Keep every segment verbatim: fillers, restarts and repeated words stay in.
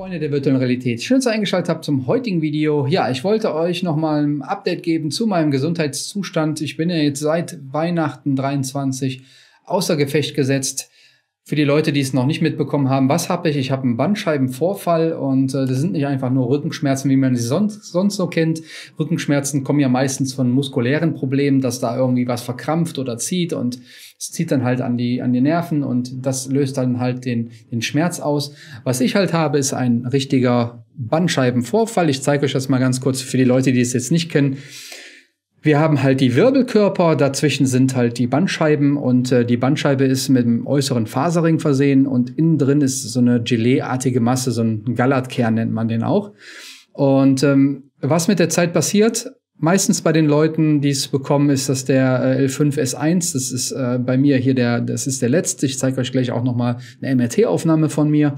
Freunde der virtuellen Realität, schön, dass ihr eingeschaltet habt zum heutigen Video. Ja, ich wollte euch nochmal ein Update geben zu meinem Gesundheitszustand. Ich bin ja jetzt seit Weihnachten dreiundzwanzig außer Gefecht gesetzt. Für die Leute, die es noch nicht mitbekommen haben, was habe ich? Ich habe einen Bandscheibenvorfall und äh, das sind nicht einfach nur Rückenschmerzen, wie man sie sonst, sonst so kennt. Rückenschmerzen kommen ja meistens von muskulären Problemen, dass da irgendwie was verkrampft oder zieht und es zieht dann halt an die, an die Nerven und das löst dann halt den, den Schmerz aus. Was ich halt habe, ist ein richtiger Bandscheibenvorfall. Ich zeige euch das mal ganz kurz für die Leute, die es jetzt nicht kennen. Wir haben halt die Wirbelkörper, dazwischen sind halt die Bandscheiben und äh, die Bandscheibe ist mit einem äußeren Faserring versehen und innen drin ist so eine Gelee-artige Masse, so ein Gallertkern nennt man den auch. Und ähm, was mit der Zeit passiert, meistens bei den Leuten, die es bekommen, ist das der äh, L fünf S eins, das ist äh, bei mir hier der, das ist der letzte, ich zeige euch gleich auch noch mal eine M R T-Aufnahme von mir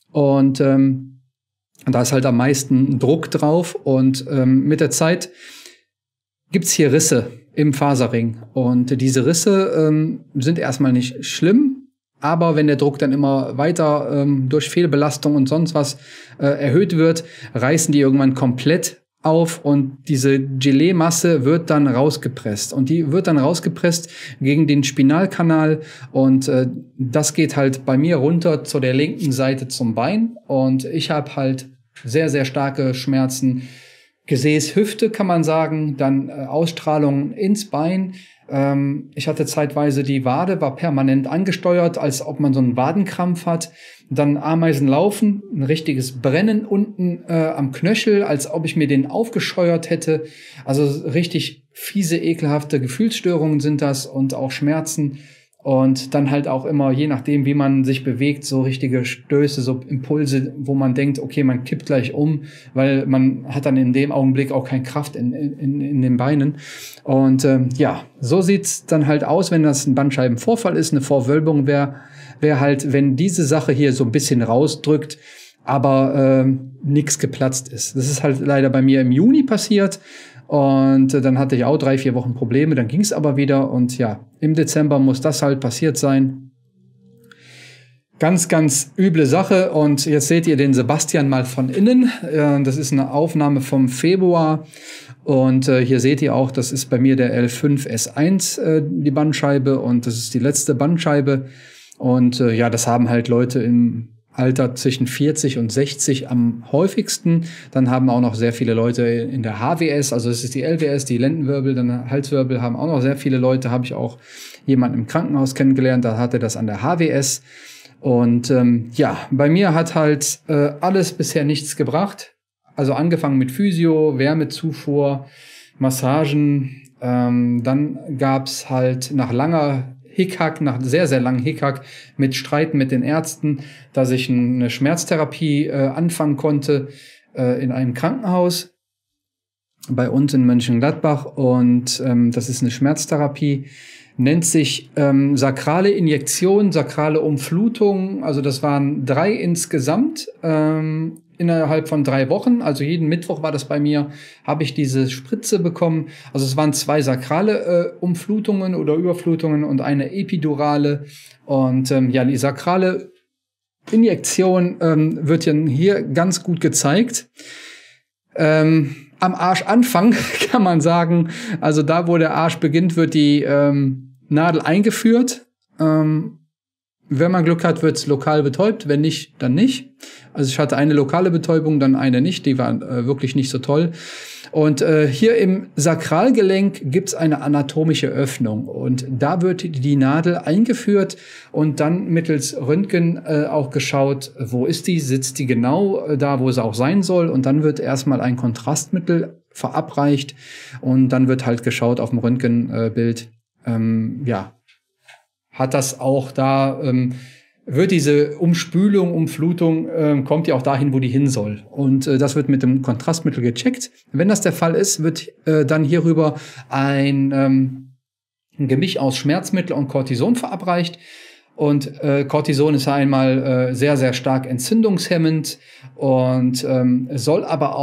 und ähm, da ist halt am meisten Druck drauf und ähm, mit der Zeit gibt's hier Risse im Faserring. Und diese Risse ähm, sind erstmal nicht schlimm, aber wenn der Druck dann immer weiter ähm, durch Fehlbelastung und sonst was äh, erhöht wird, reißen die irgendwann komplett auf und diese Gelee-Masse wird dann rausgepresst. Und die wird dann rausgepresst gegen den Spinalkanal und äh, das geht halt bei mir runter zu der linken Seite zum Bein. Und ich habe halt sehr, sehr starke Schmerzen. Gesäß, Hüfte kann man sagen, dann äh, Ausstrahlung ins Bein. Ähm, ich hatte zeitweise die Wade, war permanent angesteuert, als ob man so einen Wadenkrampf hat. Dann Ameisen laufen, ein richtiges Brennen unten äh, am Knöchel, als ob ich mir den aufgescheuert hätte. Also richtig fiese, ekelhafte Gefühlsstörungen sind das und auch Schmerzen. Und dann halt auch immer, je nachdem, wie man sich bewegt, so richtige Stöße, so Impulse, wo man denkt, okay, man kippt gleich um, weil man hat dann in dem Augenblick auch keine Kraft in, in, in den Beinen. Und ähm, ja, so sieht's dann halt aus, wenn das ein Bandscheibenvorfall ist. Eine Vorwölbung wäre wär halt, wenn diese Sache hier so ein bisschen rausdrückt, aber ähm, nichts geplatzt ist. Das ist halt leider bei mir im Juni passiert. Und äh, dann hatte ich auch drei, vier Wochen Probleme, dann ging es aber wieder und ja, im Dezember muss das halt passiert sein. Ganz, ganz üble Sache und jetzt seht ihr den Sebastian mal von innen. Äh, das ist eine Aufnahme vom Februar und äh, hier seht ihr auch, das ist bei mir der L fünf S eins, äh, die Bandscheibe und das ist die letzte Bandscheibe und äh, ja, das haben halt Leute im Alter zwischen vierzig und sechzig am häufigsten. Dann haben auch noch sehr viele Leute in der H W S, also es ist die L W S, die Lendenwirbel, dann Halswirbel haben auch noch sehr viele Leute. Habe ich auch jemanden im Krankenhaus kennengelernt, da hatte das an der H W S. Und ähm, ja, bei mir hat halt äh, alles bisher nichts gebracht. Also angefangen mit Physio, Wärmezufuhr, Massagen. Ähm, dann gab's halt nach langer Hickhack, nach sehr, sehr langem Hickhack mit Streiten mit den Ärzten, dass ich eine Schmerztherapie äh, anfangen konnte äh, in einem Krankenhaus bei uns in Mönchengladbach. Und ähm, das ist eine Schmerztherapie, nennt sich ähm, sakrale Injektion, sakrale Umflutung. Also das waren drei insgesamt ähm, innerhalb von drei Wochen. Also jeden Mittwoch war das bei mir, habe ich diese Spritze bekommen. Also es waren zwei sakrale äh, Umflutungen oder Überflutungen und eine epidurale. Und ähm, ja, die sakrale Injektion ähm, wird hier ganz gut gezeigt. Ähm, am Arschanfang kann man sagen, also da, wo der Arsch beginnt, wird die ähm, Nadel eingeführt. Ähm, wenn man Glück hat, wird es lokal betäubt. Wenn nicht, dann nicht. Also ich hatte eine lokale Betäubung, dann eine nicht. Die war äh, wirklich nicht so toll. Und äh, hier im Sakralgelenk gibt's eine anatomische Öffnung. Und da wird die Nadel eingeführt und dann mittels Röntgen äh, auch geschaut, wo ist die? Sitzt die genau äh, da, wo sie auch sein soll? Und dann wird erstmal ein Kontrastmittel verabreicht. Und dann wird halt geschaut auf dem Röntgenbild, äh, ähm, ja, hat das auch da, ähm, wird diese Umspülung, Umflutung, ähm, kommt ja auch dahin, wo die hin soll. Und äh, das wird mit dem Kontrastmittel gecheckt. Wenn das der Fall ist, wird äh, dann hierüber ein, ähm, ein Gemisch aus Schmerzmittel und Cortison verabreicht. Und äh, Cortison ist einmal äh, sehr, sehr stark entzündungshemmend und ähm, soll aber auch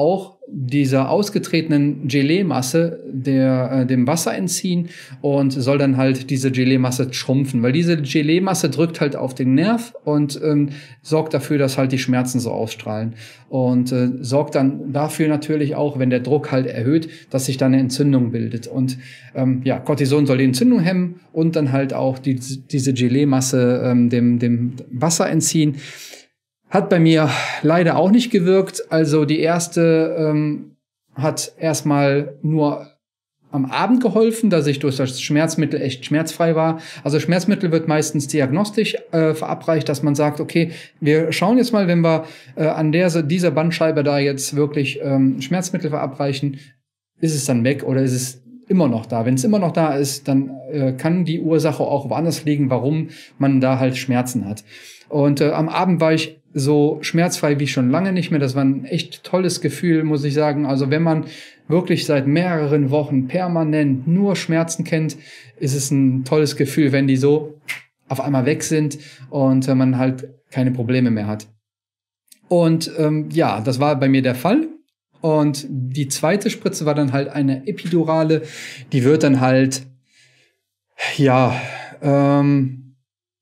dieser ausgetretenen Gelee-Masse der, äh, dem Wasser entziehen und soll dann halt diese Gelee-Masse schrumpfen, weil diese Gelee-Masse drückt halt auf den Nerv und ähm, sorgt dafür, dass halt die Schmerzen so ausstrahlen und äh, sorgt dann dafür natürlich auch, wenn der Druck halt erhöht, dass sich dann eine Entzündung bildet und ähm, ja, Cortison soll die Entzündung hemmen und dann halt auch die, diese Gelee-Masse ähm, dem, dem Wasser entziehen. Hat bei mir leider auch nicht gewirkt. Also die erste ähm, hat erstmal nur am Abend geholfen, dass ich durch das Schmerzmittel echt schmerzfrei war. Also Schmerzmittel wird meistens diagnostisch äh, verabreicht, dass man sagt, okay, wir schauen jetzt mal, wenn wir äh, an der, dieser Bandscheibe da jetzt wirklich ähm, Schmerzmittel verabreichen, ist es dann weg oder ist es immer noch da? Wenn es immer noch da ist, dann äh, kann die Ursache auch woanders liegen, warum man da halt Schmerzen hat. Und äh, am Abend war ich so schmerzfrei wie schon lange nicht mehr. Das war ein echt tolles Gefühl, muss ich sagen. Also wenn man wirklich seit mehreren Wochen permanent nur Schmerzen kennt, ist es ein tolles Gefühl, wenn die so auf einmal weg sind und äh, man halt keine Probleme mehr hat. Und ähm, ja, das war bei mir der Fall. Und die zweite Spritze war dann halt eine Epidurale. Die wird dann halt, ja, ähm,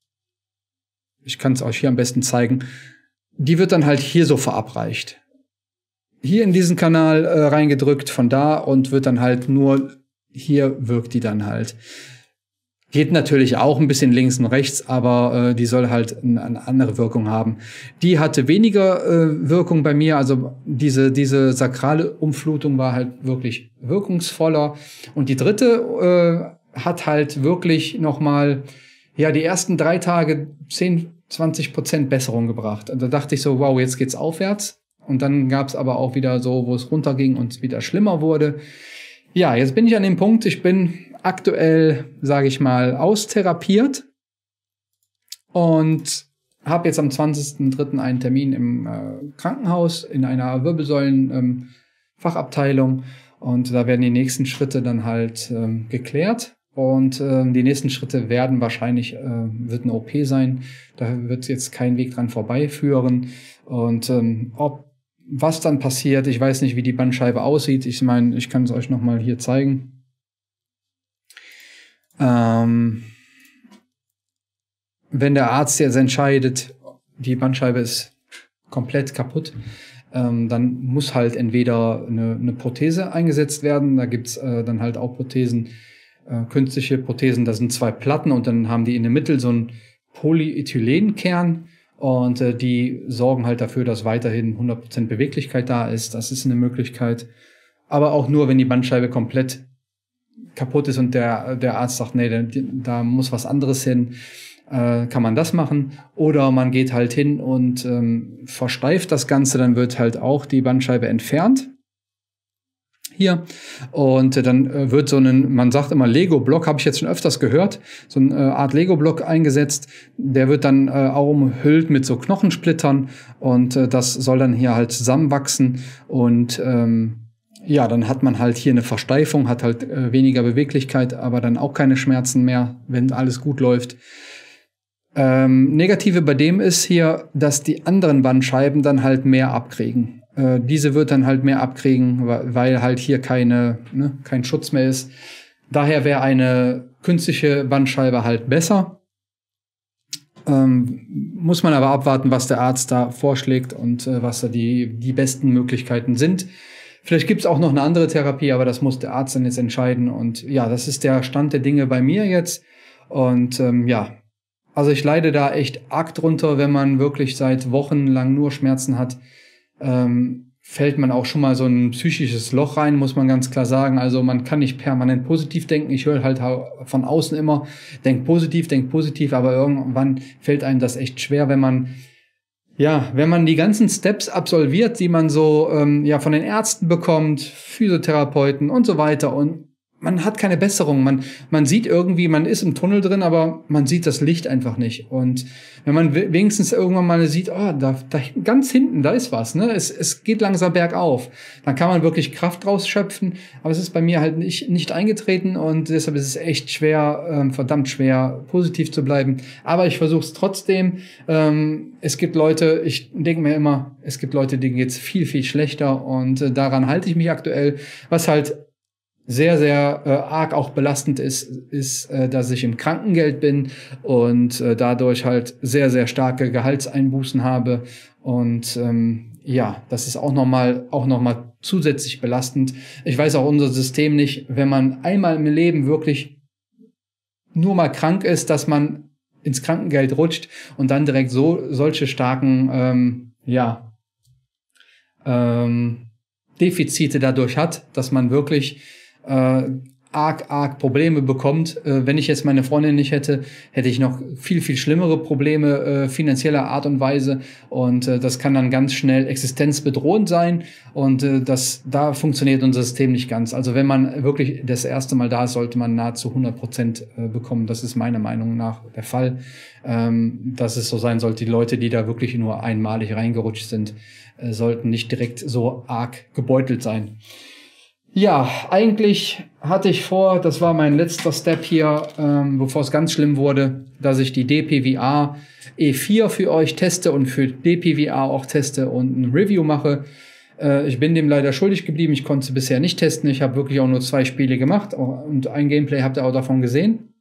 ich kann es euch hier am besten zeigen. Die wird dann halt hier so verabreicht. Hier in diesen Kanal äh, reingedrückt von da und wird dann halt nur, hier wirkt die dann halt. Geht natürlich auch ein bisschen links und rechts, aber äh, die soll halt eine andere Wirkung haben. Die hatte weniger äh, Wirkung bei mir, also diese, diese sakrale Umflutung war halt wirklich wirkungsvoller. Und die dritte äh, hat halt wirklich nochmal, ja, die ersten drei Tage zehn, zwanzig Prozent Besserung gebracht. Und da dachte ich so, wow, jetzt geht's aufwärts. Und dann gab's aber auch wieder so, wo es runterging und es wieder schlimmer wurde. Ja, jetzt bin ich an dem Punkt, ich bin aktuell, sage ich mal, austherapiert und habe jetzt am zwanzigsten dritten einen Termin im äh, Krankenhaus in einer Wirbelsäulen-Fachabteilung ähm, und da werden die nächsten Schritte dann halt ähm, geklärt. Und äh, die nächsten Schritte werden wahrscheinlich, äh, wird eine O P sein. Da wird jetzt kein Weg dran vorbeiführen. Und ähm, ob was dann passiert, ich weiß nicht, wie die Bandscheibe aussieht. Ich meine, ich kann es euch nochmal hier zeigen. Ähm, wenn der Arzt jetzt entscheidet, die Bandscheibe ist komplett kaputt, ähm, dann muss halt entweder eine, eine Prothese eingesetzt werden. Da gibt's äh, dann halt auch Prothesen, Äh, künstliche Prothesen, da sind zwei Platten und dann haben die in der Mitte so einen Polyethylenkern und äh, die sorgen halt dafür, dass weiterhin hundert Prozent Beweglichkeit da ist. Das ist eine Möglichkeit. Aber auch nur, wenn die Bandscheibe komplett kaputt ist und der, der Arzt sagt, nee, da, da muss was anderes hin, äh, kann man das machen. Oder man geht halt hin und ähm, versteift das Ganze, dann wird halt auch die Bandscheibe entfernt. Hier. Und äh, dann äh, wird so ein, man sagt immer Lego-Block, habe ich jetzt schon öfters gehört, so eine äh, Art Lego-Block eingesetzt. Der wird dann äh, auch umhüllt mit so Knochensplittern und äh, das soll dann hier halt zusammenwachsen. Und ähm, ja, dann hat man halt hier eine Versteifung, hat halt äh, weniger Beweglichkeit, aber dann auch keine Schmerzen mehr, wenn alles gut läuft. Ähm, Negative bei dem ist hier, dass die anderen Bandscheiben dann halt mehr abkriegen. Äh, diese wird dann halt mehr abkriegen, weil halt hier keine, ne, kein Schutz mehr ist. Daher wäre eine künstliche Bandscheibe halt besser. Ähm, muss man aber abwarten, was der Arzt da vorschlägt und äh, was da die, die besten Möglichkeiten sind. Vielleicht gibt's auch noch eine andere Therapie, aber das muss der Arzt dann jetzt entscheiden. Und ja, das ist der Stand der Dinge bei mir jetzt. Und ähm, ja, also ich leide da echt arg drunter, wenn man wirklich seit Wochen lang nur Schmerzen hat. Ähm, fällt man auch schon mal so ein psychisches Loch rein, muss man ganz klar sagen. Also man kann nicht permanent positiv denken. Ich höre halt von außen immer, denk positiv, denk positiv, aber irgendwann fällt einem das echt schwer, wenn man, ja, wenn man die ganzen Steps absolviert, die man so, ähm, ja, von den Ärzten bekommt, Physiotherapeuten und so weiter und man hat keine Besserung. Man, man sieht irgendwie, man ist im Tunnel drin, aber man sieht das Licht einfach nicht. Und wenn man wenigstens irgendwann mal sieht, oh, da, da ganz hinten, da ist was, ne? Es, es geht langsam bergauf. Dann kann man wirklich Kraft draus schöpfen. Aber es ist bei mir halt nicht, nicht eingetreten und deshalb ist es echt schwer, ähm, verdammt schwer, positiv zu bleiben. Aber ich versuche es trotzdem. Ähm, es gibt Leute, ich denke mir immer, es gibt Leute, denen geht's viel, viel schlechter und äh, daran halte ich mich aktuell, was halt sehr, sehr äh, arg auch belastend ist, ist, äh, dass ich im Krankengeld bin und äh, dadurch halt sehr, sehr starke Gehaltseinbußen habe. Und ähm, ja, das ist auch nochmal auch noch mal zusätzlich belastend. Ich weiß auch unser System nicht, wenn man einmal im Leben wirklich nur mal krank ist, dass man ins Krankengeld rutscht und dann direkt so solche starken ähm, ja ähm, Defizite dadurch hat, dass man wirklich äh, arg, arg Probleme bekommt. Äh, wenn ich jetzt meine Freundin nicht hätte, hätte ich noch viel, viel schlimmere Probleme äh, finanzieller Art und Weise. Und äh, das kann dann ganz schnell existenzbedrohend sein. Und äh, das, da funktioniert unser System nicht ganz. Also wenn man wirklich das erste Mal da ist, sollte man nahezu hundert Prozent äh, bekommen. Das ist meiner Meinung nach der Fall. Ähm, dass es so sein sollte, die Leute, die da wirklich nur einmalig reingerutscht sind, äh, sollten nicht direkt so arg gebeutelt sein. Ja, eigentlich hatte ich vor, das war mein letzter Step hier, ähm, bevor es ganz schlimm wurde, dass ich die D P V R E vier für euch teste und für D P V R auch teste und ein Review mache. Äh, ich bin dem leider schuldig geblieben, ich konnte es bisher nicht testen. Ich habe wirklich auch nur zwei Spiele gemacht und ein Gameplay habt ihr auch davon gesehen.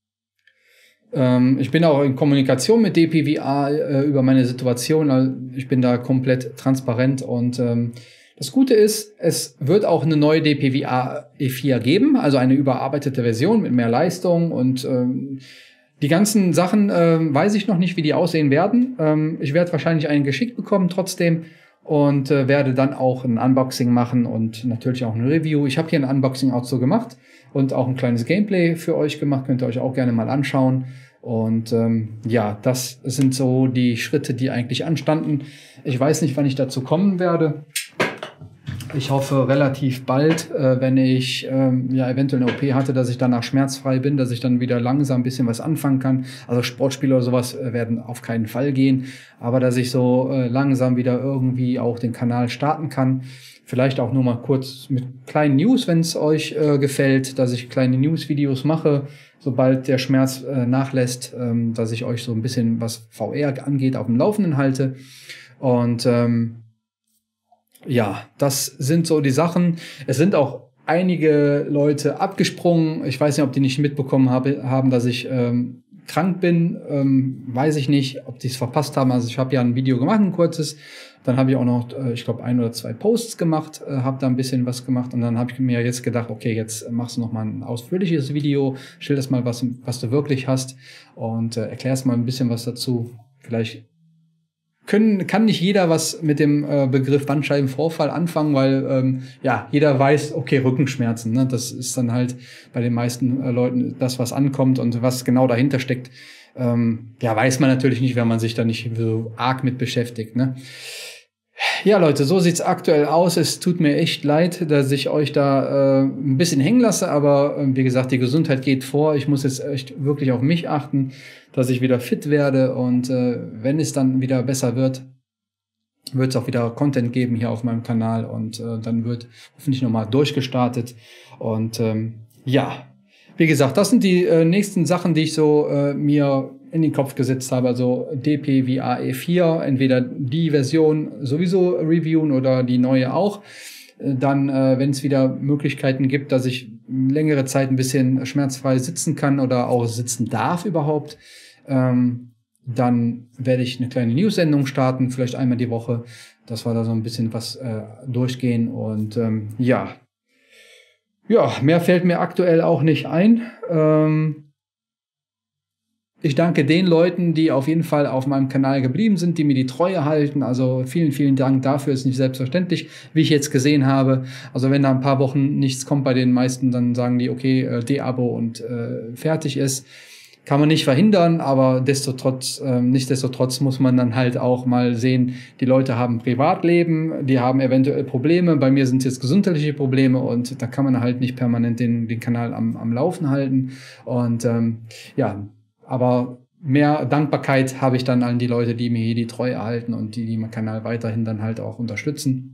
Ähm, ich bin auch in Kommunikation mit D P V R äh, über meine Situation, also ich bin da komplett transparent und ähm, das Gute ist, es wird auch eine neue D P V R E vier geben, also eine überarbeitete Version mit mehr Leistung und ähm, die ganzen Sachen ähm, weiß ich noch nicht, wie die aussehen werden. Ähm, ich werde wahrscheinlich einen geschickt bekommen trotzdem und äh, werde dann auch ein Unboxing machen und natürlich auch ein Review. Ich habe hier ein Unboxing auch so gemacht und auch ein kleines Gameplay für euch gemacht, könnt ihr euch auch gerne mal anschauen. Und ähm, ja, das sind so die Schritte, die eigentlich anstanden. Ich weiß nicht, wann ich dazu kommen werde. Ich hoffe relativ bald, äh, wenn ich ähm, ja eventuell eine O P hatte, dass ich danach schmerzfrei bin, dass ich dann wieder langsam ein bisschen was anfangen kann. Also Sportspiele oder sowas äh, werden auf keinen Fall gehen, aber dass ich so äh, langsam wieder irgendwie auch den Kanal starten kann. Vielleicht auch nur mal kurz mit kleinen News, wenn es euch äh, gefällt, dass ich kleine News-Videos mache, sobald der Schmerz äh, nachlässt, ähm, dass ich euch so ein bisschen, was V R angeht, auf dem Laufenden halte. Und ähm, ja, das sind so die Sachen. Es sind auch einige Leute abgesprungen. Ich weiß nicht, ob die nicht mitbekommen habe, haben, dass ich ähm, krank bin. Ähm, weiß ich nicht, ob die es verpasst haben. Also ich habe ja ein Video gemacht, ein kurzes. Dann habe ich auch noch, äh, ich glaube, ein oder zwei Posts gemacht, äh, habe da ein bisschen was gemacht. Und dann habe ich mir jetzt gedacht, okay, jetzt machst du noch mal ein ausführliches Video, schilderst mal, was, was du wirklich hast und äh, erklärst mal ein bisschen was dazu. Vielleicht Können, kann nicht jeder was mit dem äh, Begriff Bandscheibenvorfall anfangen, weil ähm, ja jeder weiß, okay, Rückenschmerzen, ne? Das ist dann halt bei den meisten äh, Leuten das, was ankommt und was genau dahinter steckt. Ähm, ja, weiß man natürlich nicht, wenn man sich da nicht so arg mit beschäftigt, ne? Ja, Leute, so sieht's aktuell aus. Es tut mir echt leid, dass ich euch da äh, ein bisschen hängen lasse, aber äh, wie gesagt, die Gesundheit geht vor. Ich muss jetzt echt wirklich auf mich achten, dass ich wieder fit werde und äh, wenn es dann wieder besser wird, wird es auch wieder Content geben hier auf meinem Kanal und äh, dann wird hoffentlich nochmal durchgestartet und ähm, ja, wie gesagt, das sind die äh, nächsten Sachen, die ich so äh, mir in den Kopf gesetzt habe, also D P V R E vier, entweder die Version sowieso reviewen oder die neue auch. Dann, äh, wenn es wieder Möglichkeiten gibt, dass ich längere Zeit ein bisschen schmerzfrei sitzen kann oder auch sitzen darf überhaupt, ähm, dann werde ich eine kleine News-Sendung starten, vielleicht einmal die Woche, dass wir da so ein bisschen was äh, durchgehen und ähm, ja. Ja, mehr fällt mir aktuell auch nicht ein. Ähm, Ich danke den Leuten, die auf jeden Fall auf meinem Kanal geblieben sind, die mir die Treue halten. Also vielen, vielen Dank dafür. Ist nicht selbstverständlich, wie ich jetzt gesehen habe. Also wenn da ein paar Wochen nichts kommt bei den meisten, dann sagen die, okay, äh, De-Abo und äh, fertig ist. kann man nicht verhindern, aber destotrotz, äh, nichtsdestotrotz muss man dann halt auch mal sehen, die Leute haben Privatleben, die haben eventuell Probleme. Bei mir sind es jetzt gesundheitliche Probleme und da kann man halt nicht permanent den, den Kanal am, am Laufen halten. Und ähm, ja, aber mehr Dankbarkeit habe ich dann an die Leute, die mir hier die Treue erhalten und die, die meinen Kanal weiterhin dann halt auch unterstützen.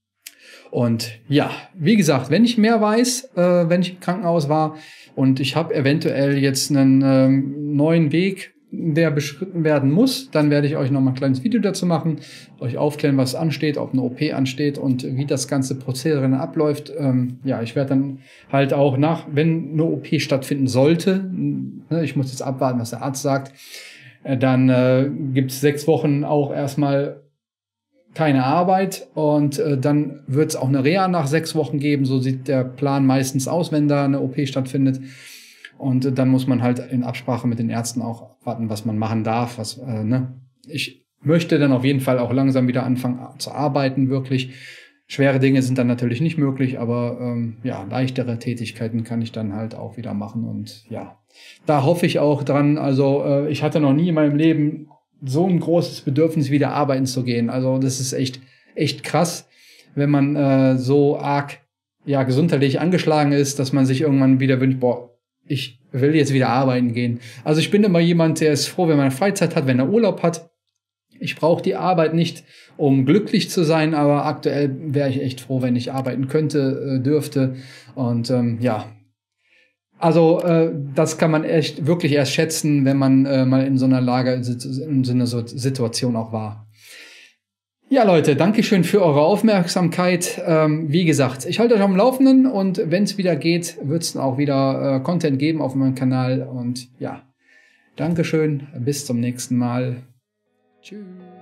Und ja, wie gesagt, wenn ich mehr weiß, äh, wenn ich im Krankenhaus war und ich habe eventuell jetzt einen ähm, neuen Weg, der beschritten werden muss, dann werde ich euch noch mal ein kleines Video dazu machen, euch aufklären, was ansteht, ob eine O P ansteht und wie das ganze Prozedere dann abläuft. Ähm, ja, ich werde dann halt auch nach, wenn eine O P stattfinden sollte, ne, ich muss jetzt abwarten, was der Arzt sagt, äh, dann äh, gibt es sechs Wochen auch erstmal keine Arbeit und äh, dann wird es auch eine Reha nach sechs Wochen geben. So sieht der Plan meistens aus, wenn da eine O P stattfindet. Und äh, dann muss man halt in Absprache mit den Ärzten auch warten, was man machen darf. Was, äh, ne? Ich möchte dann auf jeden Fall auch langsam wieder anfangen zu arbeiten, wirklich. Schwere Dinge sind dann natürlich nicht möglich, aber ähm, ja, leichtere Tätigkeiten kann ich dann halt auch wieder machen. Und ja, da hoffe ich auch dran. Also äh, ich hatte noch nie in meinem Leben so ein großes Bedürfnis, wieder arbeiten zu gehen. Also das ist echt, echt krass, wenn man äh, so arg ja, gesundheitlich angeschlagen ist, dass man sich irgendwann wieder wünscht, boah, ich will jetzt wieder arbeiten gehen. Also ich bin immer jemand, der ist froh, wenn man Freizeit hat, wenn er Urlaub hat. Ich brauche die Arbeit nicht, um glücklich zu sein, aber aktuell wäre ich echt froh, wenn ich arbeiten könnte, äh, dürfte. Und ähm, ja, Also äh, das kann man echt wirklich erst schätzen, wenn man äh, mal in so einer Lage, in so einer Situation auch war. Ja, Leute, Dankeschön für eure Aufmerksamkeit. Ähm, wie gesagt, ich halte euch am Laufenden und wenn es wieder geht, wird es auch wieder äh, Content geben auf meinem Kanal. Und ja, Dankeschön, bis zum nächsten Mal. Tschüss.